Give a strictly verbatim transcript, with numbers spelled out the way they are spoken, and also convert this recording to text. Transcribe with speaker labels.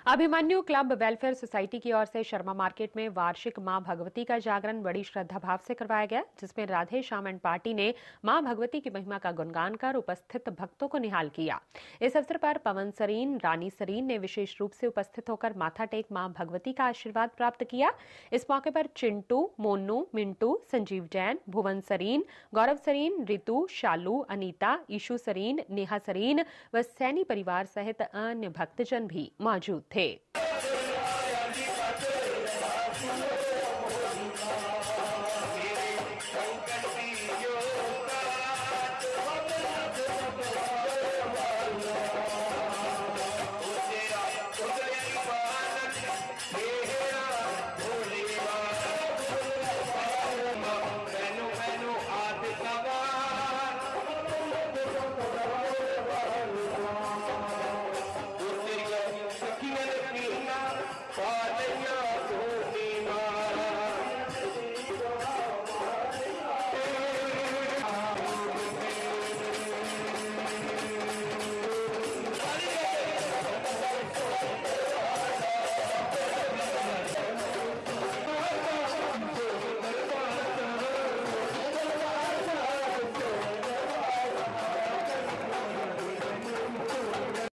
Speaker 1: Abhimanyu club welfare society की ओर से Sharma market में वार्षिक मां भगवती का जागरण बड़ी श्रद्धा भाव से करवाया गया, जिसमें राधे श्याम एंड पार्टी ने मां भगवती की महिमा का गुणगान कर उपस्थित भक्तों को निहाल किया। इस अवसर पर पवन सरीन, रानी सरीन ने विशेष रूप से उपस्थित होकर माथा टेक मां भगवती का आशीर्वाद प्राप्त किया। इस मौके पर चिंटू, मोनू, मिंटू, संजीव जैन, भुवन सरीन, गौरव सरीन, रितु, शालू, अनीता, ईशु सरीन, नेहा सरीन व सैनी परिवार सहित अन्य भक्तजन भी मौजूद थे।